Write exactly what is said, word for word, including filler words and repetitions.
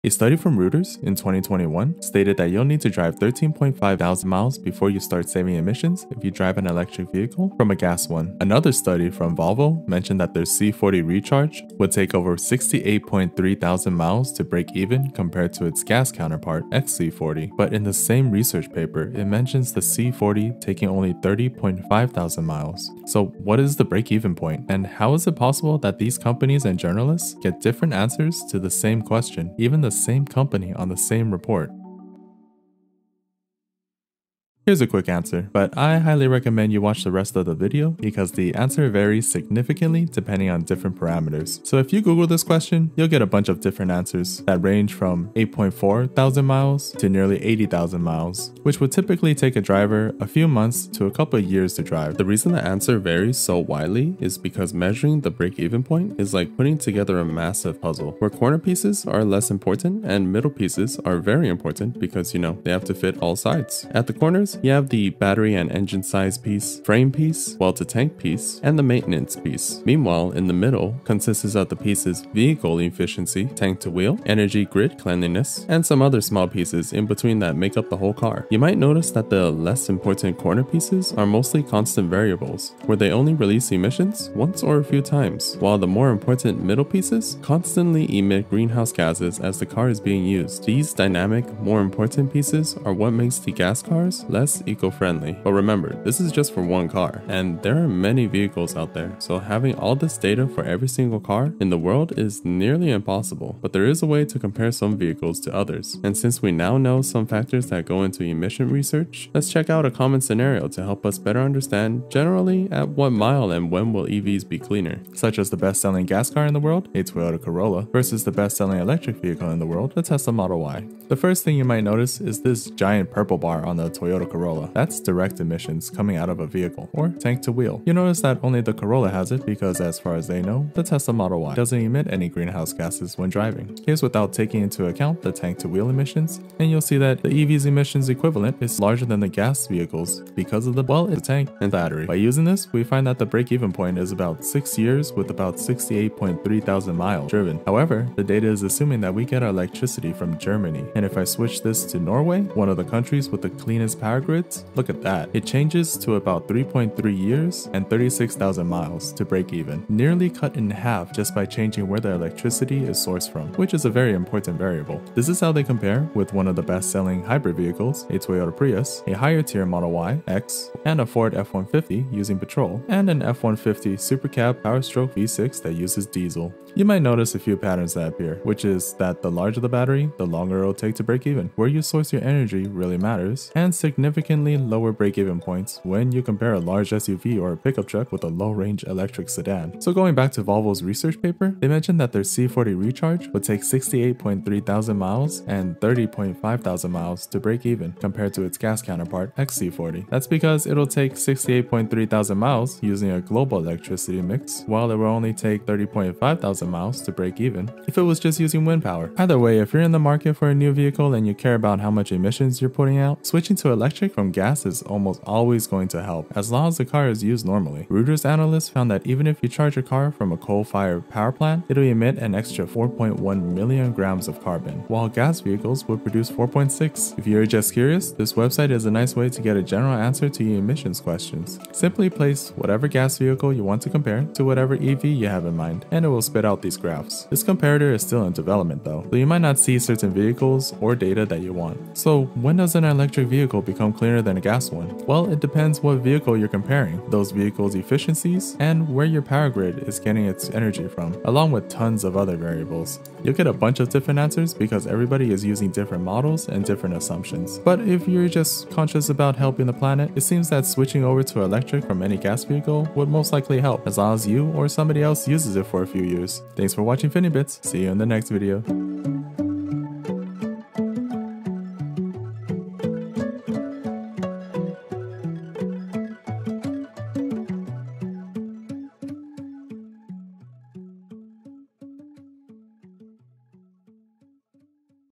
A study from Reuters in twenty twenty-one stated that you'll need to drive thirteen point five thousand miles before you start saving emissions if you drive an electric vehicle from a gas one. Another study from Volvo mentioned that their C forty recharge would take over sixty-eight point three thousand miles to break even compared to its gas counterpart X C forty. But in the same research paper, it mentions the C forty taking only thirty point five thousand miles. So what is the break-even point? And how is it possible that these companies and journalists get different answers to the same question, even the same company on the same report? Here's a quick answer, but I highly recommend you watch the rest of the video because the answer varies significantly depending on different parameters. So if you Google this question, you'll get a bunch of different answers that range from eight point four thousand miles to nearly eighty thousand miles, which would typically take a driver a few months to a couple of years to drive. The reason the answer varies so widely is because measuring the break-even point is like putting together a massive puzzle, where corner pieces are less important and middle pieces are very important because, you know, they have to fit all sides. At the corners, you have the battery and engine size piece, frame piece, well-to-tank piece, and the maintenance piece. Meanwhile, in the middle consists of the pieces vehicle efficiency, tank to wheel, energy grid cleanliness, and some other small pieces in between that make up the whole car. You might notice that the less important corner pieces are mostly constant variables, where they only release emissions once or a few times, while the more important middle pieces constantly emit greenhouse gases as the car is being used. These dynamic, more important pieces are what makes the gas cars less eco-friendly. But remember, this is just for one car, and there are many vehicles out there, so having all this data for every single car in the world is nearly impossible. But there is a way to compare some vehicles to others, and since we now know some factors that go into emission research, let's check out a common scenario to help us better understand generally at what mile and when will E Vs be cleaner, such as the best-selling gas car in the world, a Toyota Corolla, versus the best-selling electric vehicle in the world, the Tesla Model Y. The first thing you might notice is this giant purple bar on the Toyota Corolla. That's direct emissions coming out of a vehicle, or tank to wheel. You notice that only the Corolla has it because, as far as they know, the Tesla Model Y doesn't emit any greenhouse gases when driving. Here's without taking into account the tank to wheel emissions, and you'll see that the E V's emissions equivalent is larger than the gas vehicles because of the, well, the tank and battery. By using this, we find that the break-even point is about six years with about sixty-eight point three thousand miles driven. However, the data is assuming that we get our electricity from Germany, and if I switch this to Norway, one of the countries with the cleanest power grids, look at that. It changes to about three point three years and thirty-six thousand miles to break even, nearly cut in half just by changing where the electricity is sourced from, which is a very important variable. This is how they compare with one of the best-selling hybrid vehicles, a Toyota Prius, a higher tier Model Y, X, and a Ford F one fifty using petrol, and an F one fifty Super Cab Power Stroke V six that uses diesel. You might notice a few patterns that appear, which is that the larger the battery, the longer it'll take to break even. Where you source your energy really matters, and significantly lower break-even points when you compare a large S U V or a pickup truck with a low-range electric sedan. So going back to Volvo's research paper, they mentioned that their C forty recharge would take sixty-eight point three thousand miles and thirty point five thousand miles to break even compared to its gas counterpart X C forty. That's because it'll take sixty-eight point three thousand miles using a global electricity mix, while it will only take thirty point five thousand miles to break even if it was just using wind power. Either way, if you're in the market for a new vehicle and you care about how much emissions you're putting out, switching to electric from gas is almost always going to help, as long as the car is used normally. Reuters analysts found that even if you charge your car from a coal-fired power plant, it'll emit an extra four point one million grams of carbon, while gas vehicles would produce four point six. If you're just curious, this website is a nice way to get a general answer to your emissions questions. Simply place whatever gas vehicle you want to compare to whatever E V you have in mind, and it will spit out these graphs. This comparator is still in development though, so you might not see certain vehicles or data that you want. So when does an electric vehicle become cleaner than a gas one? Well, it depends what vehicle you're comparing, those vehicles' efficiencies, and where your power grid is getting its energy from, along with tons of other variables. You'll get a bunch of different answers because everybody is using different models and different assumptions. But if you're just conscious about helping the planet, it seems that switching over to electric from any gas vehicle would most likely help, as long as you or somebody else uses it for a few years. Thanks for watching FinnyBits. See you in the next video.